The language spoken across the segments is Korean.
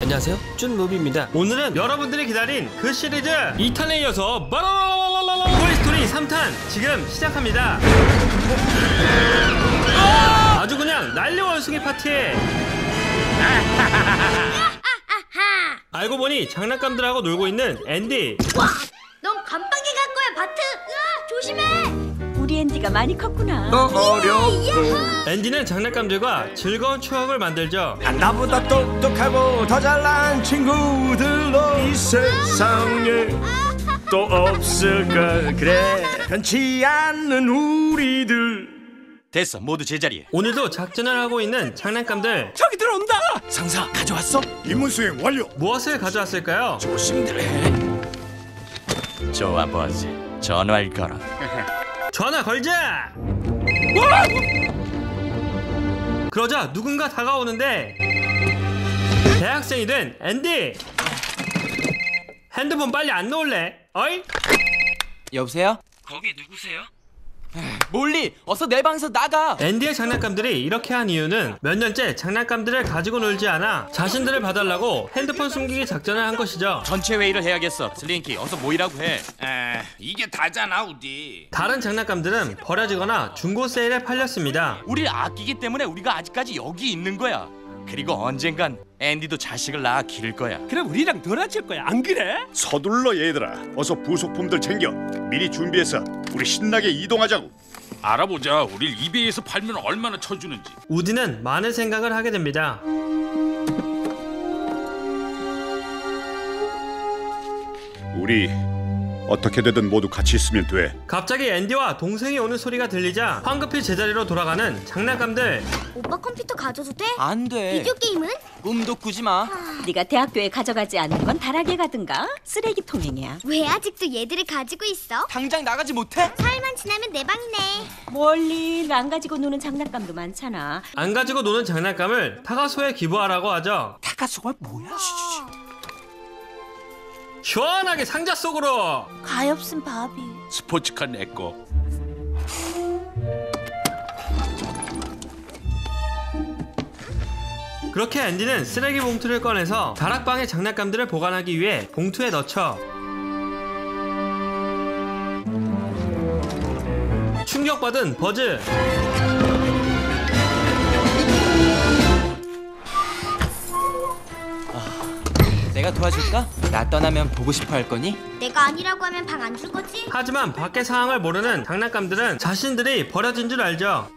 안녕하세요, 쭌무비입니다. 오늘은 여러분들이 기다린 그 시리즈 2탄에 이어서 토이스토리 3탄 지금 시작합니다. 아주 그냥 난리 원숭이 파티에 알고 보니 장난감들하고 놀고 있는 앤디. 와, 넌 감방에 갈 거야, 바트. 으아, 조심해. 우리 앤디가 많이 컸구나. 앤디는 장난감들과 즐거운 추억을 만들죠. 나보다 똑똑하고 더 잘난 친구들도 이 세상에 또 없을까. 그래, 변치 않는 우리들. 됐어, 모두 제자리에. 오늘도 작전을 하고 있는 장난감들. 저기 들어온다. 상사 가져왔어? 임무 수행 완료. 무엇을 가져왔을까요? 조심들 해. 좋아 보지. 전화를 걸어. 전화 걸자! 그러자 누군가 다가오는데 대학생이 된 앤디! 핸드폰 빨리 안 놓을래? 어이? 여보세요? 거기 누구세요? 몰리, 어서 내 방에서 나가. 앤디의 장난감들이 이렇게 한 이유는 몇 년째 장난감들을 가지고 놀지 않아 자신들을 봐달라고 핸드폰 숨기기 작전을 한 것이죠. 전체 회의를 해야겠어. 슬링키, 어서 모이라고 해. 이게 다잖아, 우디. 다른 장난감들은 버려지거나 중고 세일에 팔렸습니다. 우리를 아끼기 때문에 우리가 아직까지 여기 있는 거야. 그리고 언젠간 앤디도 자식을 낳아 기를 거야. 그럼 우리랑 놀아줄 거야, 안 그래? 서둘러 얘들아. 어서 부속품들 챙겨. 미리 준비해서 우리 신나게 이동하자고. 알아보자. 우릴 이베이에서 팔면 얼마나 쳐주는지. 우디는 많은 생각을 하게 됩니다. 우리 어떻게 되든 모두 같이 있으면 돼. 갑자기 앤디와 동생이 오는 소리가 들리자 황급히 제자리로 돌아가는 장난감들. 오빠 컴퓨터 가져도 돼? 안 돼. 비디오 게임은? 꿈도 꾸지 마. 네가 대학교에 가져가지 않은 건 다락에 가든가 쓰레기통행이야. 왜 아직도 얘들을 가지고 있어? 당장 나가지 못해? 사흘만 지나면 내 방네. 멀리 안 가지고 노는 장난감도 많잖아. 안 가지고 노는 장난감을 타가소에 기부하라고 하죠. 타가소가 뭐야? 시원하게 상자 속으로. 가엾은 바비. 스포츠카 내꺼. 그렇게 앤디는 쓰레기 봉투를 꺼내서 다락방의 장난감들을 보관하기 위해 봉투에 넣죠. 충격받은 버즈. 내가 도와줄까? 나 떠나면 보고 싶어 할 거니? 내가 아니라고 하면 방 안 줄 거지? 하지만 밖의 상황을 모르는 장난감들은 자신들이 버려진 줄 알죠.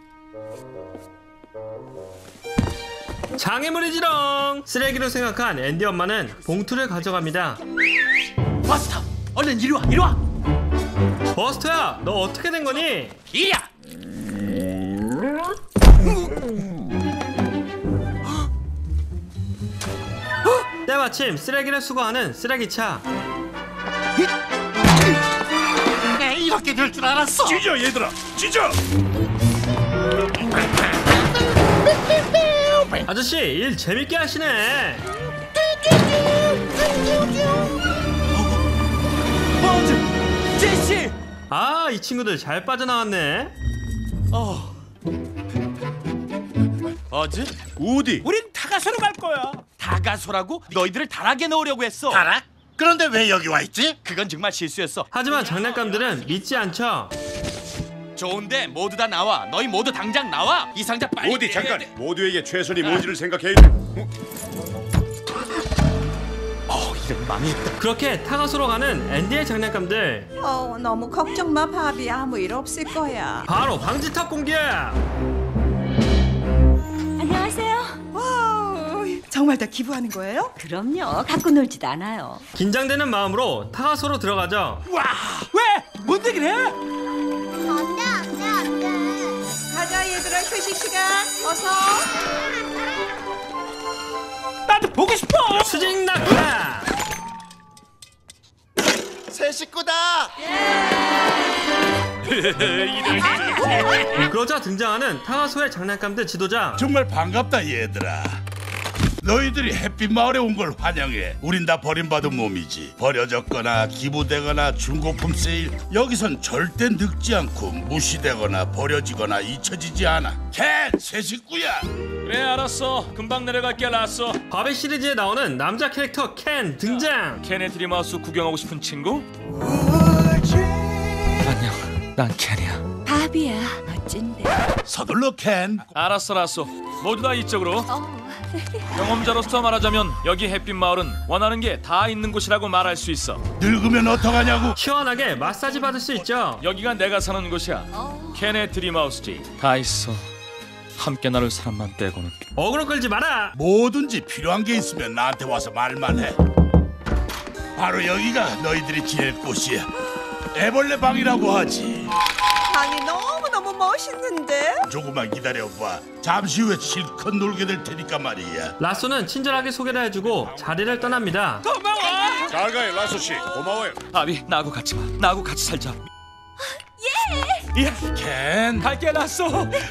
장애물이지롱! 쓰레기로 생각한 앤디 엄마는 봉투를 가져갑니다. 버스터, 얼른 이리 와, 이리 와. 버스터야, 너 어떻게 된 거니? 이리야. 때마침 쓰레기를 수거하는 쓰레기차. 이렇게 될 줄 알았어. 찢어 얘들아, 찢어. 아저씨, 일 재밌게 하시네. 버즈! 제시! 아, 이 친구들 잘 빠져나왔네. 버즈? 우디. 우린 타가소로 갈 거야. 다가소라고? 너희들을 다락에 넣으려고 했어. 다락? 그런데 왜 여기 와 있지? 그건 정말 실수였어. 하지만 장난감들은 믿지 않죠. 좋은데 모두 다 나와. 너희 모두 당장 나와. 이 상자 빨리. 우디 내려야 잠깐. 돼. 모두에게 최선이 뭔지를 생각해. 이런 망했다. 그렇게 타가소로 가는 앤디의 장난감들. 너무 걱정 마, 바비. 아무 일 없을 거야. 바로 방지턱 공개. 안녕하세요. 정말 다 기부하는 거예요? 그럼요. 갖고 놀지도 않아요. 긴장되는 마음으로 타가소로 들어가죠. 왜? 뭔데 그래? 안돼, 안돼, 안돼. 가자, 얘들아. 휴식 시간. 어서. 나도 보고 싶어. 수직 낙하. 새 식구다. 그러자 등장하는 타가소의 장난감들 지도자. 정말 반갑다, 얘들아. 너희들이 햇빛 마을에 온 걸 환영해. 우린 다 버림받은 몸이지. 버려졌거나 기부되거나 중고품 세일. 여기선 절대 늙지 않고 무시되거나 버려지거나 잊혀지지 않아. 캣! 새 식구야. 그래 알았어. 금방 내려갈게 라쏘. 바비 시리즈에 나오는 남자 캐릭터 켄 등장. 켄의 드림하우스 구경하고 싶은 친구? 안녕. 난 켄이야. 바비야, 멋진데. 서둘러 켄. 알았어 라쏘. 모두 다 이쪽으로. 경험자로서 말하자면 여기 햇빛 마을은 원하는 게 다 있는 곳이라고 말할 수 있어. 늙으면 어떡하냐고. 시원하게 마사지 받을 수 있죠. 여기가 내가 사는 곳이야. 켄의 드림하우스지. 다 있어. 함께 나눌 사람만 빼고는. 어그로 끌지 마라. 뭐든지 필요한 게 있으면 나한테 와서 말만 해. 바로 여기가 너희들이 지낼 곳이야. 애벌레 방이라고 하지. 방이 너무너무 멋있는데? 조금만 기다려봐. 잠시 후에 실컷 놀게 될 테니까 말이야. 라쏘는 친절하게 소개를 해주고 자리를 떠납니다. 잘 가요 라소 씨. 고마워요. 바비 나하고 같이 와. 나하고 같이 살자. 켄. 갈게 라쏘.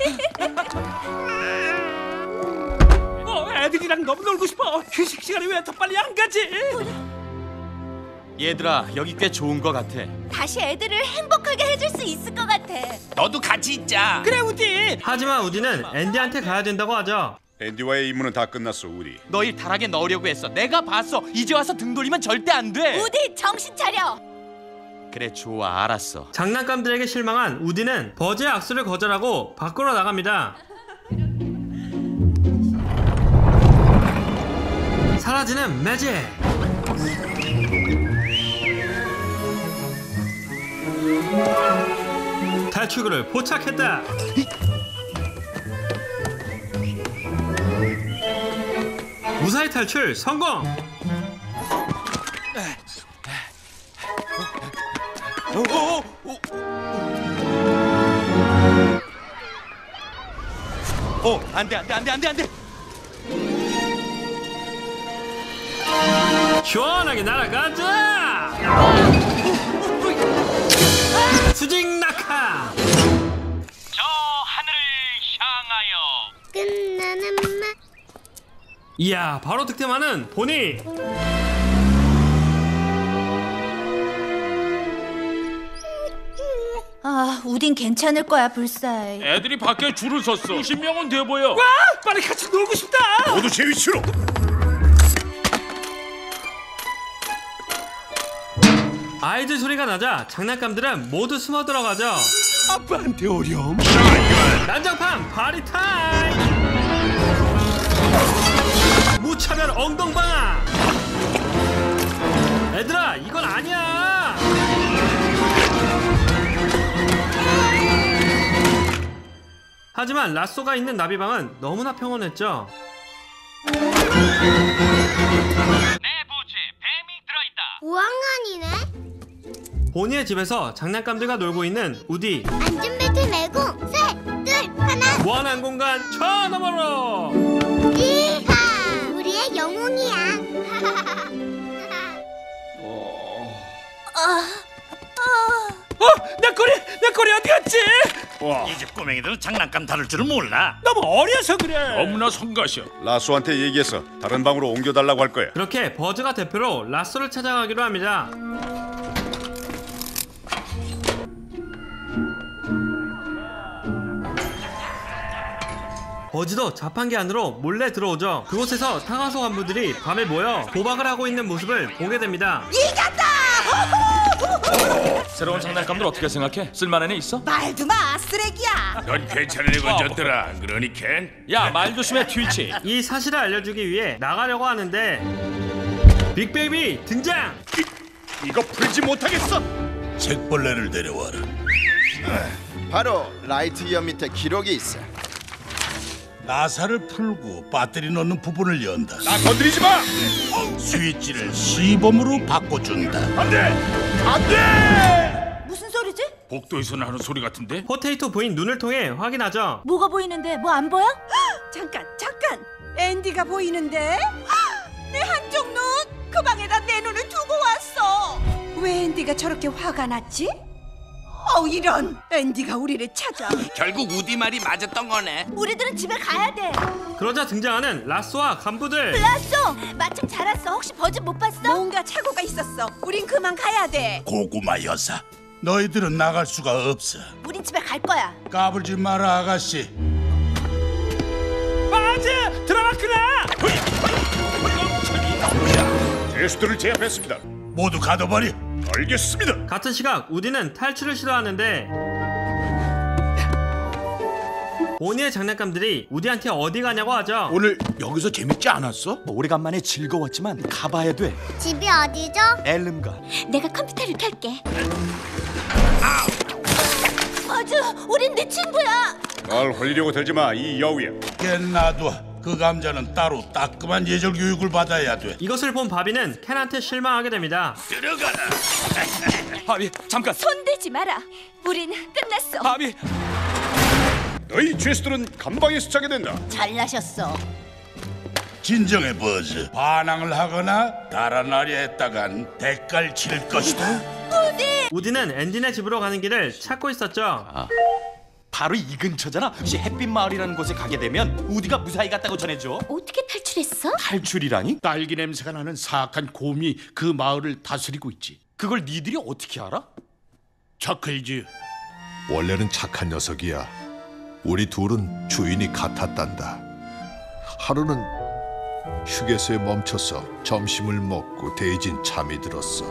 애들이랑 너무 놀고 싶어. 휴식 시간에 왜 더 빨리 안 가지? 얘들아 여기 꽤 좋은 거 같아. 다시 애들을 행복하게 해줄 수 있을 것 같아. 너도 같이 있자. 그래 우디. 하지만 우디는 앤디한테 가야 된다고 하죠. 앤디와의 임무는 다 끝났어 우디. 너희 타락에 넣으려고 했어. 내가 봤어. 이제 와서 등 돌리면 절대 안 돼. 우디 정신 차려. 그래 좋아 알았어. 장난감들에게 실망한 우디는 버즈의 악수를 거절하고 밖으로 나갑니다. 사라지는 매직. 탈출구를 포착했다. 무사히 탈출 성공. 안돼. 시원하게 날아가자. 수직 낙하. 저 하늘을 향하여. 끝나는 맛. 이야, 바로 득템하는 보니. 아, 우딘 괜찮을 거야, 불사이. 애들이 밖에 줄을 섰어. 20명은 돼 보여. 빨리 같이 놀고 싶다. 모두 제 위치로. 아이들 소리가 나자 장난감들은 모두 숨어 들어가죠. 아빠한테 어려움. 난장판 파리 타임. 무차별 엉덩방아. 얘들아, 이건 아니야. 하지만 라쏘가 있는 나비방은 너무나 평온했죠. 내 부채 뱀이 들어있다. 5학년이네? 보니의 집에서 장난감들과 놀고 있는 우디. 안전벨트 매고 셋, 둘, 하나. 무한한 공간 저 너머로. 이하! 우리의 영웅이야. 내 꼬리 어디 갔지? 이 집 꼬맹이들은 장난감 다룰 줄은 몰라. 너무 어려서 그래. 너무나 성가셔. 라소한테 얘기해서 다른 방으로 옮겨달라고 할 거야. 그렇게 버즈가 대표로 라쏘를 찾아가기로 합니다. 버즈도 자판기 안으로 몰래 들어오죠. 그곳에서 타가소 간부들이 밤에 모여 도박을 하고 있는 모습을 보게 됩니다. 새로운 장난감들 어떻게 생각해? 쓸만한 애 있어? 말도 마, 쓰레기야. 넌 괜찮은 애 건졌더라. 안 그러니 켄? 야 말 조심해 트위치. 이 사실을 알려주기 위해 나가려고 하는데 빅베이비 등장! 이거 풀지 못하겠어. 책벌레를 데려와라. 바로 라이트이어 밑에 기록이 있어. 나사를 풀고 배터리 넣는 부분을 연다. 나 건드리지 마. 스위치를 시범으로 바꿔준다. 안돼. 안돼. 무슨 소리지? 복도에서 나는 소리 같은데? 포테이토 부인 눈을 통해 확인하죠. 뭐가 보이는데? 뭐 안 보여? 잠깐. 앤디가 보이는데? 내 한쪽 눈! 그 방에다 내 눈을 두고 왔어. 왜 앤디가 저렇게 화가 났지? 이런. 앤디가 우리를 찾아. 결국 우디 말이 맞았던 거네. 우리들은 집에 가야 돼. 그러자 등장하는 라쏘와 간부들. 라쏘, 마침 잘 왔어. 혹시 버즈 못 봤어? 뭔가 착오가 있었어. 우린 그만 가야 돼. 고구마 여사, 너희들은 나갈 수가 없어. 우린 집에 갈 거야. 까불지 마라 아가씨. 바즈 들어갔구나. 제수들을 제압했습니다. 모두 가둬버려. 알겠습니다. 같은 시각 우디는 탈출을 시도하는데 보니의 장난감들이 우디한테 어디 가냐고 하죠. 오늘 여기서 재밌지 않았어? 오래간만에 즐거웠지만 가봐야 돼. 집이 어디죠? 엘름가. 내가 컴퓨터를 켤게. 버즈, 우린 네 친구야. 날 홀리려고 들지 마, 이 여우야. 걔 놔둬. 그 감자는 따로 따끔한 예절 교육을 받아야 돼. 이것을 본 바비는 켄한테 실망하게 됩니다. 바비, 잠깐. 손대지 마라. 우린 끝났어. 바비. 너희 죄수들은 감방에서 자게 된다. 잘나셨어. 진정해 버즈. 반항을 하거나 달아나려 했다간 대가를 치를 것이다. 우디는 앤디네 집으로 가는 길을 찾고 있었죠. 바로 이 근처잖아. 혹시 햇빛 마을이라는 곳에 가게 되면 우디가 무사히 갔다고 전해줘. 어떻게 탈출했어? 탈출이라니? 딸기 냄새가 나는 사악한 곰이 그 마을을 다스리고 있지. 그걸 니들이 어떻게 알아? 저클즈. 원래는 착한 녀석이야. 우리 둘은 주인이 같았단다. 하루는 휴게소에 멈춰서 점심을 먹고 대진 잠이 들었어.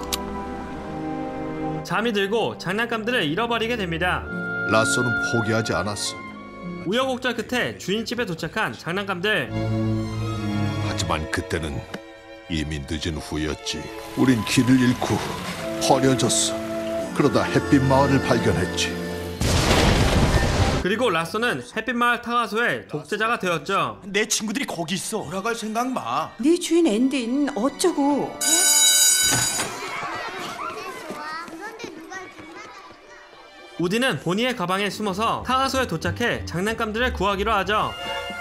잠이 들고 장난감들을 잃어버리게 됩니다. 라쏘는 포기하지 않았어. 우여곡절 끝에 주인집에 도착한 장난감들. 하지만 그때는 이미 늦은 후였지. 우린 길을 잃고 버려졌어. 그러다 햇빛 마을을 발견했지. 그리고 라쏘는 햇빛마을 타가소의 독재자가 되었죠. 내 친구들이 거기 있어. 돌아갈 생각 마. 네 주인 앤디는 어쩌고? 우디는 보니의 가방에 숨어서 타가소에 도착해 장난감들을 구하기로 하죠.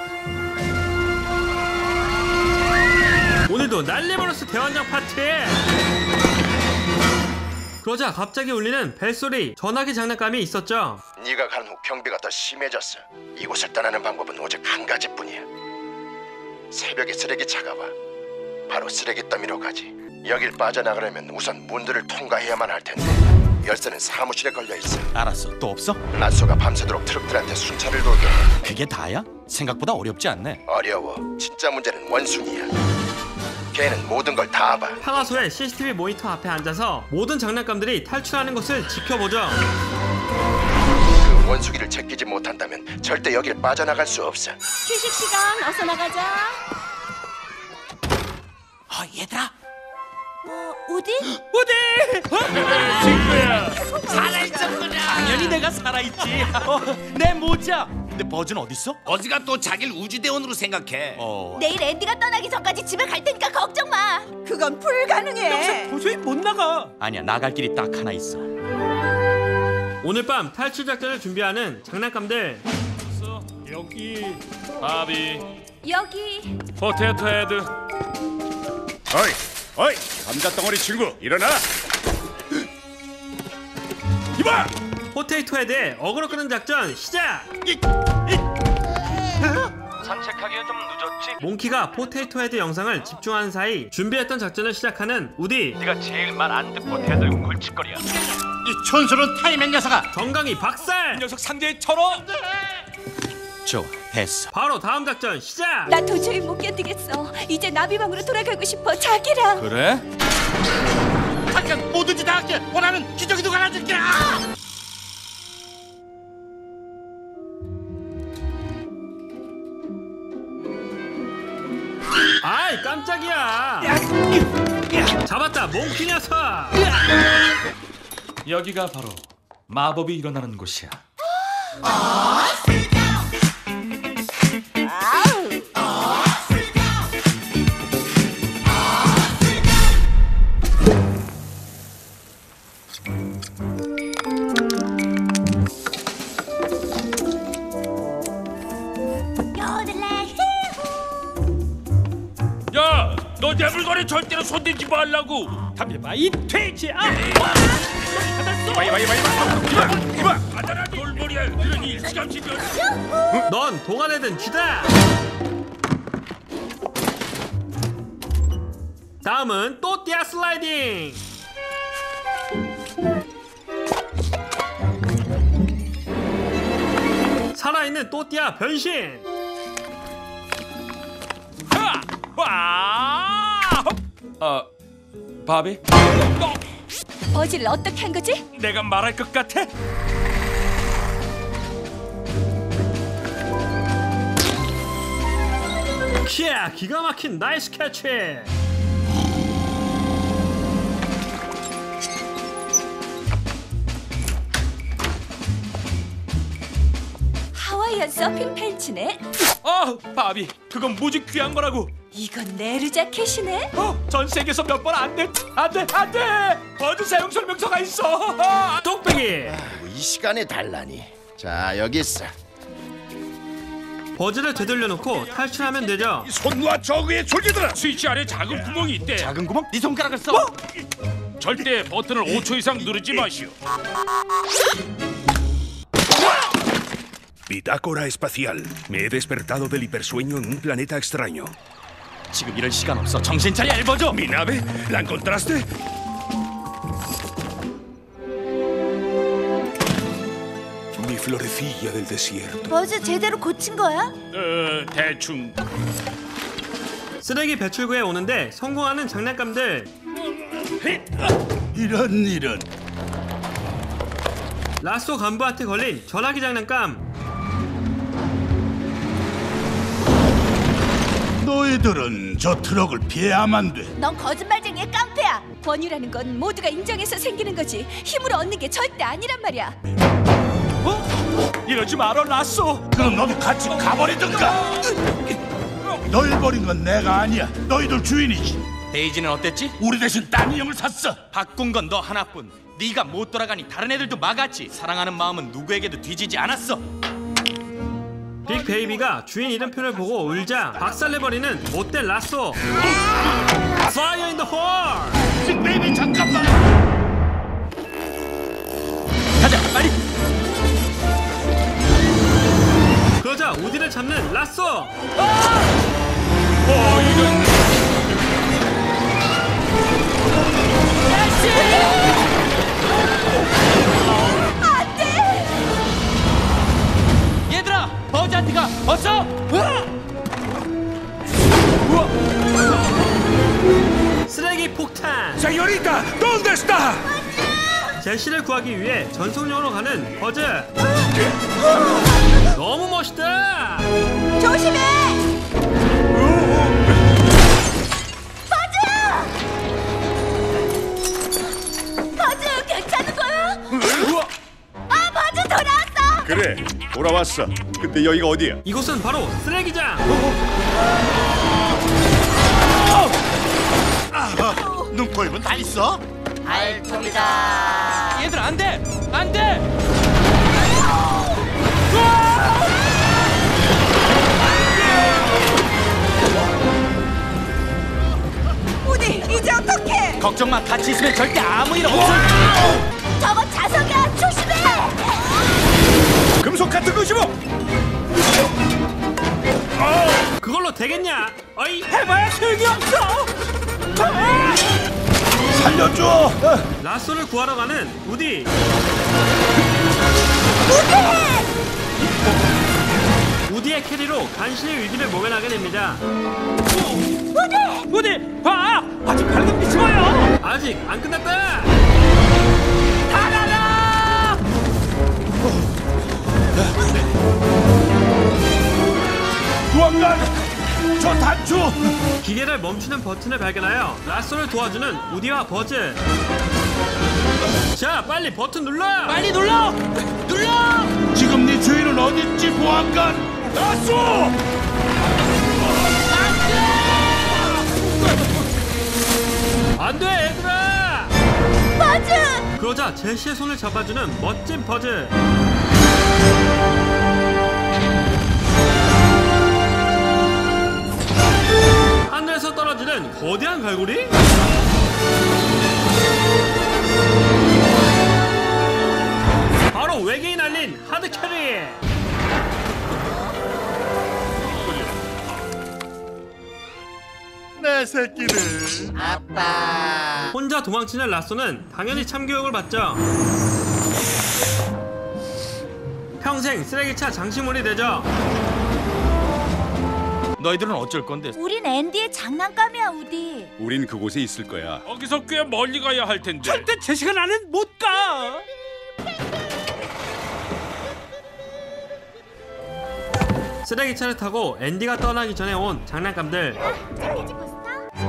오늘도 난리버러스 대환장 파티에 그러자 갑자기 울리는 벨소리. 전화기 장난감이 있었죠. 네가 간 후 경비가 더 심해졌어. 이곳을 떠나는 방법은 오직 한 가지뿐이야. 새벽에 쓰레기차가 와. 바로 쓰레기 더미로 가지. 여길 빠져나가려면 우선 문들을 통과해야만 할 텐데 열쇠는 사무실에 걸려 있어. 알았어. 또 없어? 라쏘가 밤새도록 트럭들한테 순찰을 돌게 해. 그게 다야? 생각보다 어렵지 않네. 어려워. 진짜 문제는 원숭이야. 걔는 모든 걸 다 봐. 타가소의 CCTV 모니터 앞에 앉아서 모든 장난감들이 탈출하는 것을 지켜보죠. 그 원숭이를 제끼지 못한다면 절대 여길 빠져나갈 수 없어. 휴식 시간 어서 나가자. 얘들아. 우디? 친구야. 살아있었구나. 당연히 내가 살아있지. 내 모자. 근데 버즈는 어딨어? 버즈가 또 자기를 우주대원으로 생각해. 내일 앤디가 떠나기 전까지 집에 갈 테니까 걱정 마. 그건 불가능해. 도저히 못 나가. 아니야, 나갈 길이 딱 하나 있어. 오늘 밤 탈출 작전을 준비하는 장난감들. 여기. 바비. 여기. 포테토 헤드. 어이, 감자 덩어리 친구, 일어나. 이봐. 포테이토 헤드의 어그로 끄는 작전 시작! 산책하기엔 좀 늦었지? 몽키가 포테이토 헤드 영상을 집중하는 사이 준비했던 작전을 시작하는 우디. 네가 제일 말 안 듣고 대들고 걸칫거려. 이 촌스러운 타이맨 녀석아. 정강이 박살! 녀석 상대에 털어. 좋아, 됐어. 바로 다음 작전 시작! 나 도저히 못 견디겠어. 이제 나비방으로 돌아가고 싶어. 자기랑. 그래? 잠깐 뭐든지 다 할게. 원하는 기저귀도 갈아줄게. 아이 깜짝이야! 잡았다 몽키 녀석! 여기가 바로 마법이 일어나는 곳이야. 야, 너 내 물건에 절대로 손대지 말라고. 담배 이 돼지야. 받았어. 넌 동안에든 쥐다. 다음은 또띠아 슬라이딩. 살아있는 또띠아 변신. 바비? 버즈를 어떻게 한 거지? 내가 말할 것 같아? 키야, 기가 막힌 나이스 캐치. 하와이안 서핑 팬츠네. 바비, 그건 무지 귀한 거라고. 이건 네루 자켓이네. 전 세계에서 몇 번 안 돼. 버즈 사용 설명서가 있어. 똑배기. 이 시간에 달라니. 자, 여기 있어. 버즈를 되돌려 놓고 탈출하면 되죠. 손 놔, 저 위에 졸기들아. 스위치 아래 작은 구멍이 있대. 작은 구멍? 네 손가락을 써. 절대 버튼을 5초 이상 누르지 마시오. Bitácora espacial. Me he despertado del hipersueño en un planeta extraño. 지금 이럴 시간 없어. 정신 차려, 엘버죠. ¿Mi nave? ¿La encontraste? Mi florecilla del desierto. 버즈 제대로 고친 거야? 대충. 쓰레기 배출구에 오는데 성공하는 장난감들. 이런. 라쏘 간부한테 걸린 전화기 장난감. 너희들은 저 트럭을 피해야만 돼. 넌 거짓말쟁이의 깡패야. 권유라는 건 모두가 인정해서 생기는 거지. 힘으로 얻는 게 절대 아니란 말이야. 이러지 마라, 라쏘. 그럼 너도 같이 가버리든가. 널 버린 건 내가 아니야. 너희들 주인이지. 데이지는 어땠지? 우리 대신 딴 인형을 샀어. 바꾼 건 너 하나뿐. 네가 못 돌아가니 다른 애들도 막았지. 사랑하는 마음은 누구에게도 뒤지지 않았어. 빅베이비가 주인 이름표를 보고 울자 박살내버리는 못된 라쏘. Fire in the hole. 빅베이비 잠깐만. 가자, 빨리. 그러자 우디를 잡는 라쏘. 얘들아, 버즈한테 가. 어서. 쓰레기 폭탄. Señorita, ¿dónde está? 제시를 구하기 위해 전속력으로 가는 버즈. 너무 멋있다. 조심해. 버즈 괜찮은 거야? 버즈 돌아왔어. 그래, 돌아왔어. 근데 여기가 어디야? 이곳은 바로 쓰레기장. 눈코입은 다 있어? 알통이다. 얘들아, 안 돼. 안 돼. 우디, 이제 어떡해? 걱정 마. 같이 있으면 절대 아무 일 없어. 저거 자석이야. 조심해. 금속 같은 거 집어. 그걸로 되겠냐? 어이. 해봐야 소용이 없어. 살려줘. 라쏘를 구하러 가는 우디. 우디의 캐리로 간신히 위기를 모면하게 됩니다. 우디, 봐. 아직 밝은 빛이 보여. 아직 안 끝났다. 달아라. 도망가. 저 단추. 기계를 멈추는 버튼을 발견하여 라쏘를 도와주는 우디와 버즈. 자, 빨리 버튼 눌러. 빨리 눌러. 눌러. 지금 네 주인은 어딨지, 보안관? 라쏘. 안 돼, 얘들아. 버즈. 그러자 제시의 손을 잡아주는 멋진 버즈. 하늘에서 떨어지는 거대한 갈고리? 바로 외계인 알린 하드캐리. 내 새끼는 아빠. 혼자 도망치는 라쏘는 당연히 참교육을 받죠. 평생 쓰레기차 장식물이 되죠. 너희들은 어쩔 건데? 우린 앤디의 장난감이야, 우디. 우린 그곳에 있을 거야. 거기서 꽤 멀리 가야 할 텐데. 절대 제 시간 안엔 못 가. 쓰레기차를 타고 앤디가 떠나기 전에 온 장난감들. 짝해지 포스터?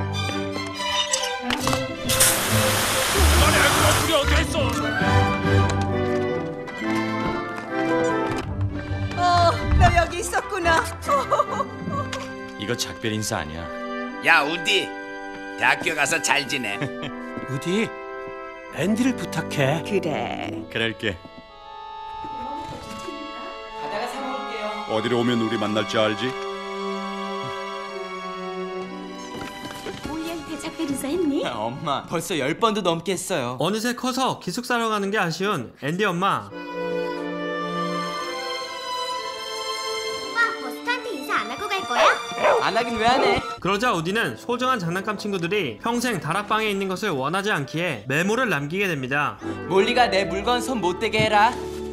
너네 얼굴이 어디 있어? 너 여기 있었구나. 이거 작별 인사 아니야. 야 우디, 대학교 가서 잘 지내. 우디, 앤디를 부탁해. 그래. 그럴게. 어디로 오면 우리 만날지 알지? 우리한테 작별 인사했니? 엄마, 벌써 10번도 넘게 했어요. 어느새 커서 기숙사로 가는 게 아쉬운 앤디 엄마. 오빠, 버스한테 인사 안 하고 갈 거야? 안 하긴 왜 안 해? 그러자 우디는 소중한 장난감 친구들이 평생 다락방에 있는 것을 원하지 않기에 메모를 남기게 됩니다. 몰리가 내 물건 손 못 대게 해라.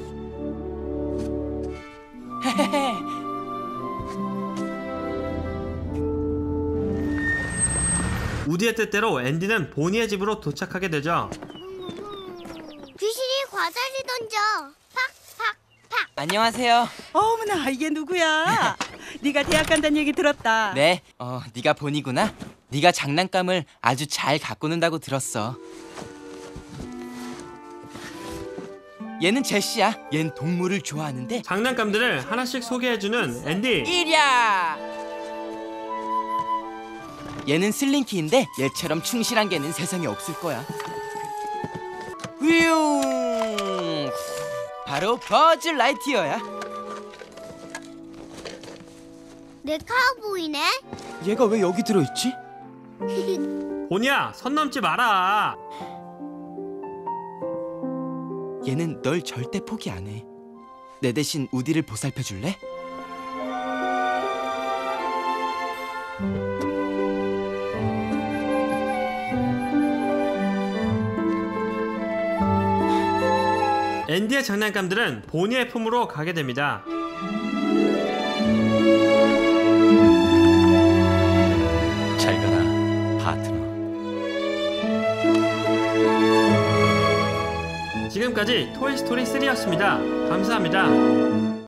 우디의 뜻대로 앤디는 보니의 집으로 도착하게 되죠. 귀신이 과자를 던져. 팍팍팍. 안녕하세요. 어머나, 이게 누구야? 네가 대학 간다는 얘기 들었다. 네, 네가 보니구나. 네가 장난감을 아주 잘 갖고 논다고 들었어. 얘는 제시야. 얜 동물을 좋아하는데. 장난감들을 하나씩 소개해주는 앤디. 이리야. 얘는 슬링키인데 얘처럼 충실한 개는 세상에 없을 거야. 휘웅. 바로 버즈 라이티어야. 내 카우보이네. 얘가 왜 여기 들어있지? 보니야, 선 넘지 마라. 얘는 널 절대 포기 안 해. 내 대신 우디를 보살펴 줄래? 앤디의 장난감들은 보니의 품으로 가게 됩니다. 잘 가라, 파트너. 지금까지 토이스토리 3였습니다. 감사합니다.